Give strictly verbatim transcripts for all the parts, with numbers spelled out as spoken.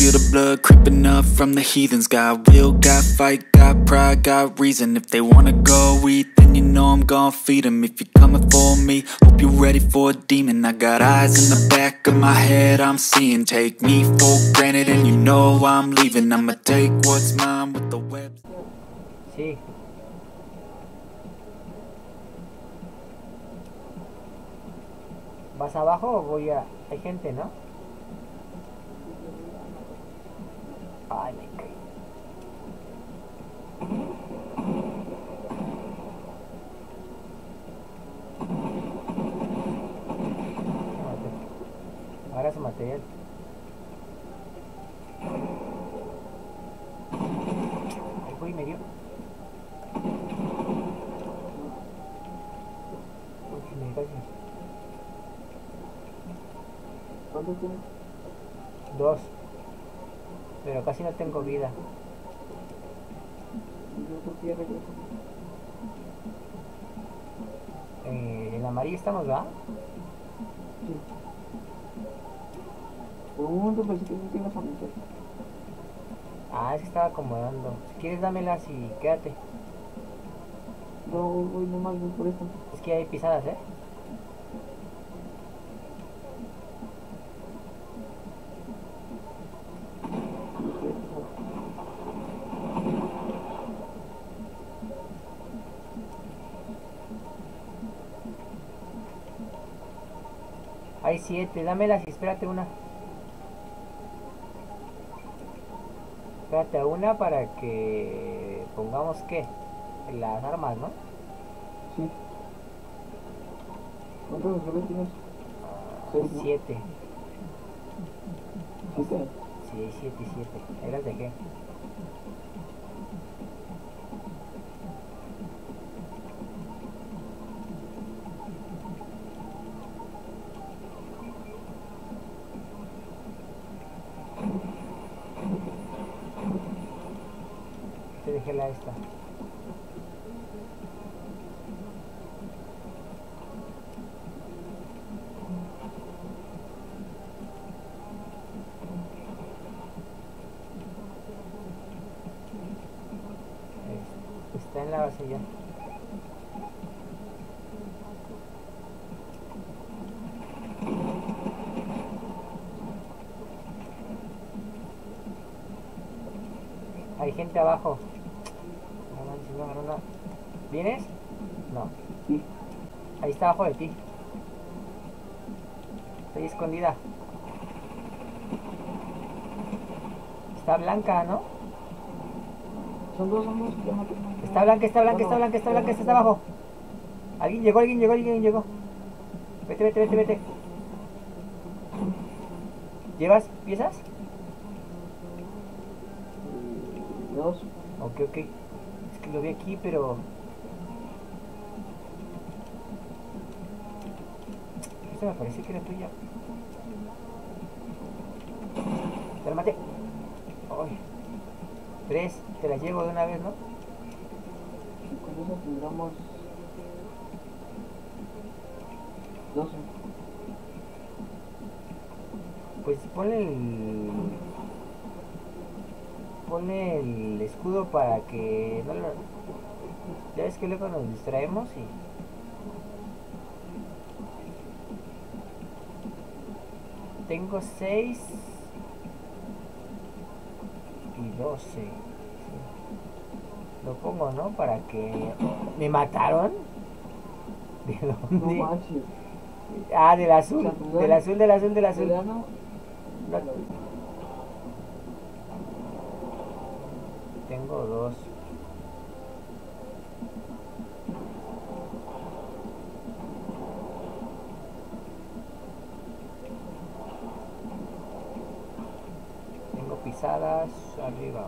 feel the blood creeping up from the heathens. Got will, got fight, got pride, got reason. If they wanna go eat, then you know I'm gon' feed them. If you're coming for me, hope you're ready for a demon. I got eyes in the back of my head, I'm seeing. Take me for granted and you know I'm leaving. I'ma take what's mine with the webs. Sí. ¿Vas abajo o voy a...? Hay gente, ¿no? Ay, me caí. Ahora su material. Ahí voy, me dio. Uy, me casi. ¿Cuántos tienes? Dos. Pero casi no tengo vida. Eh, en la amarilla estamos, ¿verdad? Sí. Por un momento pensé que no te ibas a meter. Ah, es que estaba acomodando. Si quieres dámelas y quédate. No, voy nomás, voy por esto. Es que hay pisadas, ¿eh? Hay siete, dámelas y espérate una. Espérate a una para que pongamos, ¿qué? Las armas, ¿no? Sí. ¿Cuántos relojes tienes? Ah, siete. ¿Siete? Sí, siete y siete. ¿Ahí las dejé? Te dejé la esta. Está en la base ya. Hay gente abajo. No manches, no, no, no. ¿Vienes? No. Sí. Ahí está abajo de ti. Estoy escondida. Está blanca, ¿no? Son dos, son dos. Ya no tengo. Está blanca, está blanca, está blanca, está blanca, está abajo. Alguien llegó, alguien llegó, alguien llegó. Vete, vete, vete, vete. ¿Llevas piezas? Dos. Ok, ok. Es que lo vi aquí, pero... Esto me parece que era tuya. Te la maté. Ay. Tres. Te la llevo de una vez, ¿no? Con eso tendremos doce. Pues ponle el... Ponle el escudo para que no lo... Ya ves que luego nos distraemos y... Tengo seis y doce. Sí. Lo pongo, ¿no? Para que... ¿Me mataron? ¿De dónde? No manches. Ah, del azul. O sea, Del azul, del azul, del azul. Verano. No. Tengo dos. Tengo pisadas arriba.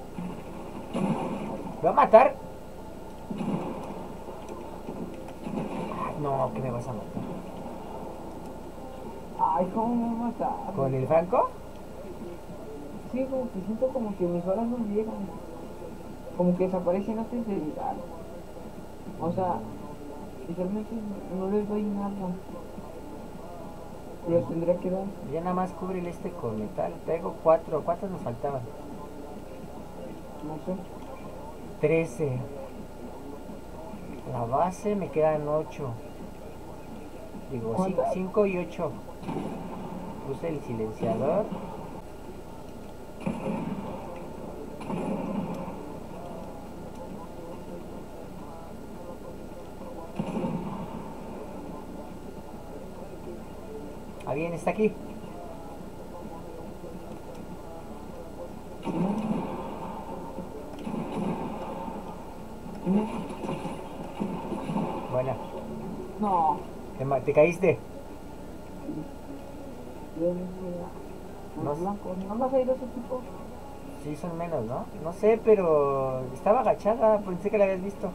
¿Me va a matar? No, que me vas a matar. Ay, ¿cómo me mataron? ¿Con el Franco? Sí, como que siento como que mis balas no llegan. Como que desaparecen antes de llegar. O sea, literalmente no les doy nada. Los tendría que dar. Ya nada más cubre este con metal. Traigo cuatro. ¿Cuántas nos faltaban? No sé. Trece. La base me quedan ocho. Digo, ¿Cuántas? cinco y ocho. Puse el silenciador. Ah, bien, está aquí. Buena. No. ¿Te, ma- te caíste? Los No. blancos. ¿No vas a ir a ese tipo? Sí, son menos, ¿no? No sé, pero estaba agachada. Pensé que la habías visto.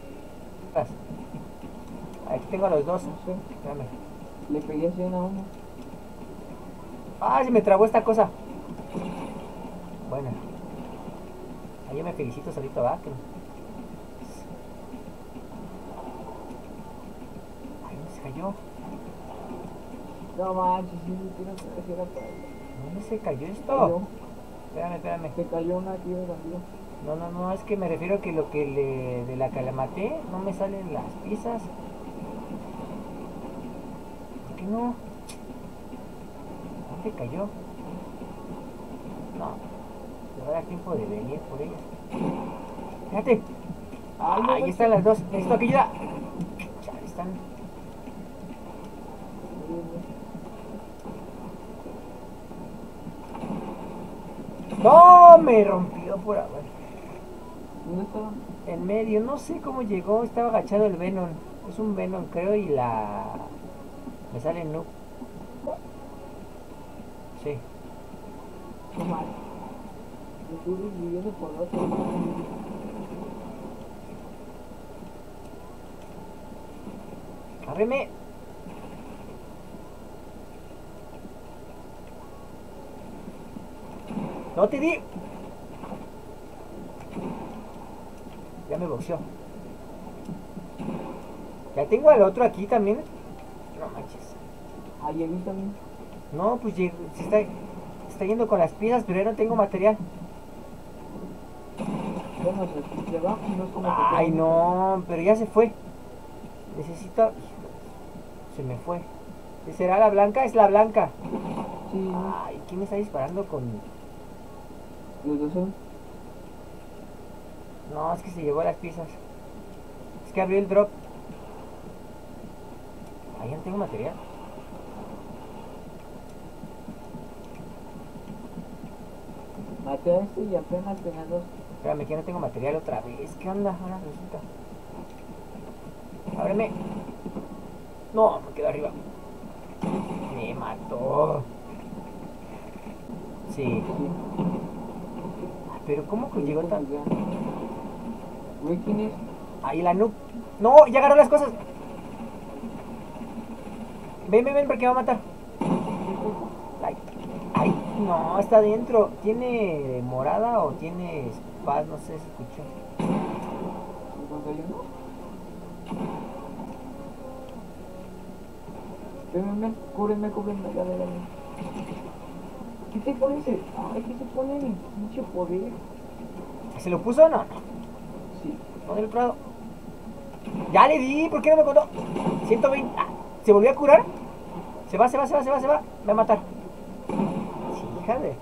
Aquí tengo a los dos. No sé. Espérame. Le pegué así uno a uno. ¡Ah! Se me trabó esta cosa. Bueno. Ahí yo me felicito solito, ¿va? Que... Ay, ¿dónde se cayó? No manches, sí, sí, quiero que se era para allá. ¿Dónde se cayó esto? Cayó. Espérame, espérame. Se cayó una aquí de bandido. No, no, no, es que me refiero que lo que le, de la que la maté no me salen las piezas. ¿Por qué no? ¿Dónde cayó? No, le va a dar tiempo de venir por ellas. Fíjate. Ay, no, Ahí no, están las dos. Necesito que ayuda. Chale, están. No, me rompió por abajo. ¿Dónde estaban? En medio, no sé cómo llegó, estaba agachado el Venom. Es un Venom, creo, y la... Me sale noob. Sí. No mal. Me estoy viviendo por otro. ¡Ábreme! ¡No te di! Ya me boxeó. Ya tengo al otro aquí también. No manches. Ahí he visto también. No, pues llegó, se está, se está yendo con las piezas, pero ya no tengo material. Bueno, se se va, no es como que Ay, tenga- no, pero ya se fue. Necesito... Se me fue. ¿Será la blanca? Es la blanca. Sí, no. Ay, ¿quién me está disparando con...? Los dos son. No, es que se llevó las piezas. Es que abrió el drop. Ahí ya no tengo material. Maté a este y apenas tenía dos. Espérame, que ya no tengo material otra vez. ¿Qué onda? Ahora resulta. Ábreme. No, me quedo arriba. Me mató. Sí. Sí. Ay, pero ¿cómo que llegó tan...? Güey, ¿quién es? Ahí la noob. No, ya agarró las cosas. Ven, ven, ven, porque me va a matar. Ay, ay, no, está adentro. ¿Tiene morada o tiene paz? No sé, se escuchó. ¿cincuenta y uno? Ven, ven, ven, cúbreme, cúbreme, ya, ya, ya. ¿Qué te pone ese? Ay, ¿qué se pone mi pinche poder? ¿Se lo puso o no? Sí. ¿Dónde el Prado? Ya le di, ¿por qué no me contó? ciento veinte. Ah, ¿se volvió a curar? Se va, se va, se va, se va, se va. Me va a matar. Sí, hija de...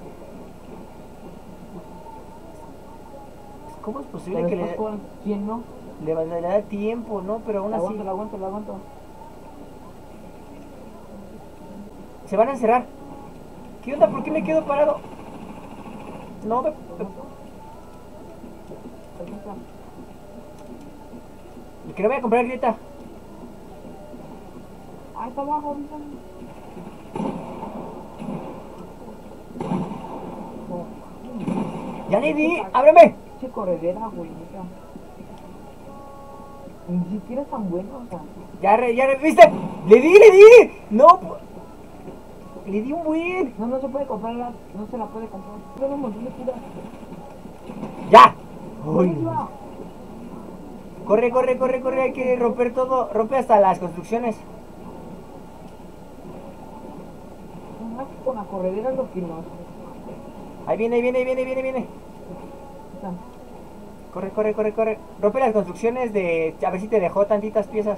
¿Cómo es posible Pero que le, después, ¿quién no? le, le da tiempo, no? Pero aún La así... aguanto, la aguanto, la aguanto. Se van a encerrar. ¿Qué onda? ¿Por qué me quedo parado? No, me... Aquí está. Que no voy a comprar grieta. Ah, está abajo, ahorita. Ya le di, ábreme. Che corredera, güey, neta. Ni siquiera es tan bueno, o sea. Ya, re, ya, re, ¿viste? ¡Le di, le di! No, le di un buen. No, no se puede comprar, la, no se la puede comprar. Tiene un montón de cura. ¡Ya! Uy. Uy. Corre, corre, corre, corre, hay que romper todo. Rompe hasta las construcciones. Más que con la corredera es lo que nos... Ahí viene, ahí viene, ahí viene, ahí viene, ahí viene. Corre, corre, corre, corre. Rompe las construcciones de... A ver si te dejó tantitas piezas.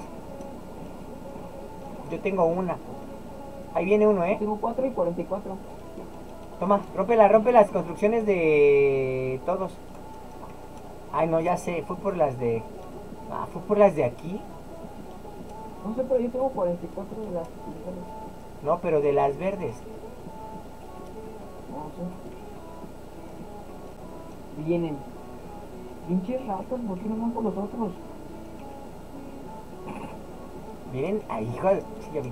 Yo tengo una. Ahí viene uno, ¿eh? Tengo cuatro y cuarenta y cuatro. Toma, rompe, la, rompe las construcciones de... todos. Ay, no, ya sé. Fue por las de... Ah, fue por las de aquí. No sé, pero yo tengo cuarenta y cuatro de las... No, pero de las verdes. No sé. Vienen. Pinches ratas, ¿por qué no van por los otros? Miren, ahí, hijo de... Sí, ya vi.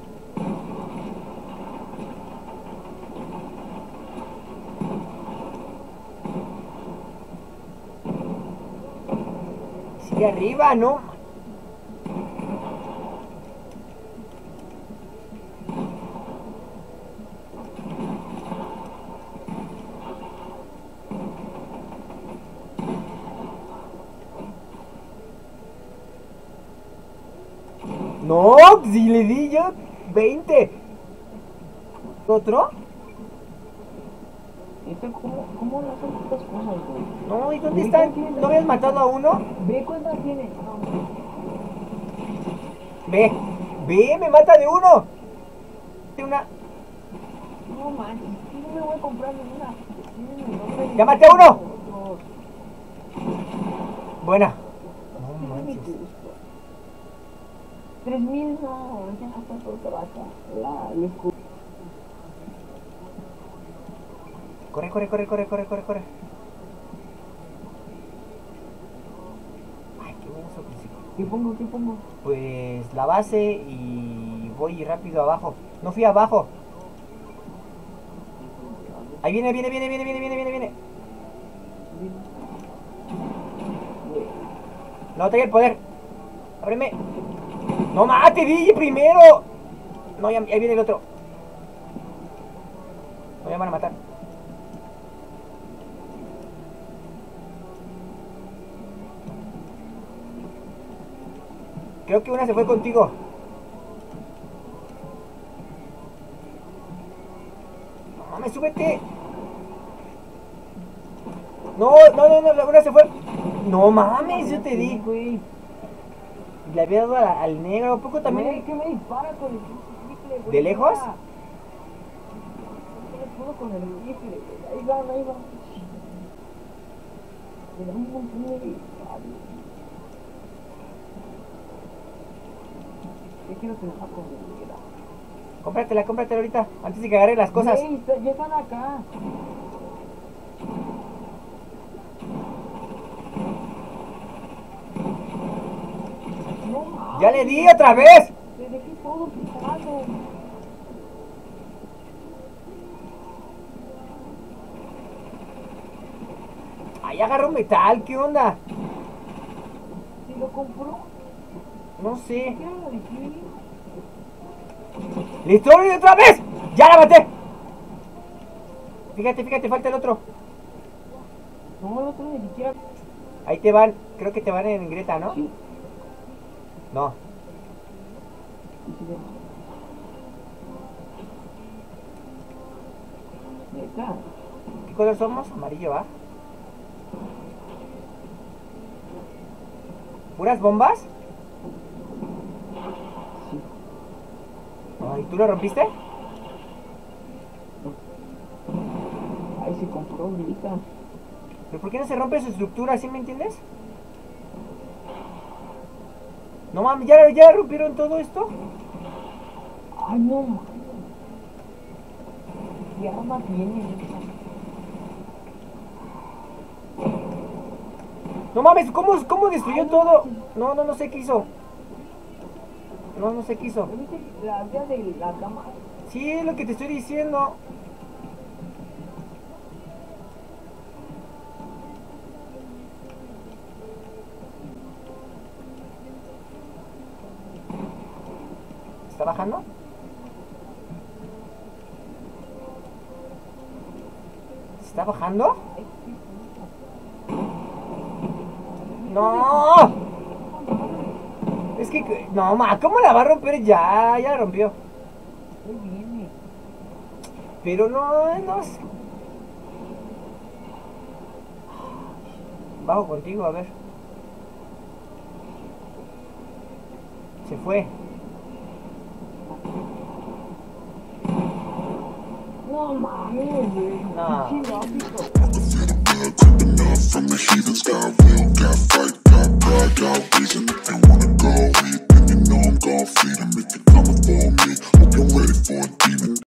Sigue arriba, ¿no? No, si le di yo veinte. ¿Otro? Este, ¿cómo, ¿Cómo le hacen estas cosas, güey? No, ¿y dónde están? ¿No habías matado a uno? Ve cuántas tiene. No, Ve, ve, me mata de uno. De una. no manches, yo no me voy a comprar ninguna. ¡Ya maté a uno! Buena. No manches. Tres mil, no, ya está todo trabajo. La, el escudo. Corre, corre, corre, corre, corre, corre, corre. Ay, qué bueno eso, principio. ¿Qué pongo? ¿Qué pongo? Pues la base y voy rápido abajo. No fui abajo. Ahí viene, viene, viene, viene, viene, viene, viene, viene. No tengo el poder. Ábreme. No mate, di primero. No, ya, ahí viene el otro. No, ya van a matar. Creo que una se fue contigo. No mames, súbete. No, no, no, no, la una se fue. No mames, yo te di. Güey. Le había dado a- al negro. ¿A poco también? Güey, ¿qué me dispara con el rifle, güey? ¿De lejos? ¿Qué le puedo con el rifle? Ahí van, ahí van. Me da un montón de disparos. Yo quiero que me la conviera. Cómpratela, cómpratela ahorita. Antes de que agarre las cosas. Güey, está- ya están acá. No mames. ¡Ya le di otra vez! Te dejé todo picado. Ahí agarró metal, ¿qué onda? Si lo compró, No sé. ¿qué era lo difícil? ¡Listo! ¡Y otra vez! ¡Ya la maté! Fíjate, fíjate, falta el otro. No, el otro ni siquiera. Ahí te van, creo que te van en Greta, ¿no? Sí. No. Neta. ¿Qué color somos? Amarillo, ¿va? ¿Puras bombas? Sí. Ay, ¿tú lo rompiste? Ahí se compró ahorita. ¿Pero por qué no se rompe su estructura, ¿sí me entiendes? No mames, ¿ya, ya rompieron todo esto? Ay, no mames. ¿Qué arma tiene esa? No mames, ¿cómo, cómo destruyó todo? No, no, no sé qué hizo. No, no sé qué hizo. ¿Viste la vía de la cama? Sí, es lo que te estoy diciendo. ¿Está bajando? ¿Se está bajando? ¡No! Es que... No, ma, ¿cómo la va a romper? Ya, ya la rompió. Muy bien. Pero no, no... Bajo contigo, a ver. Se fue. No mames, güey. No. Pinche lógico. From the heathens, got will, got fight, got pride, got reason.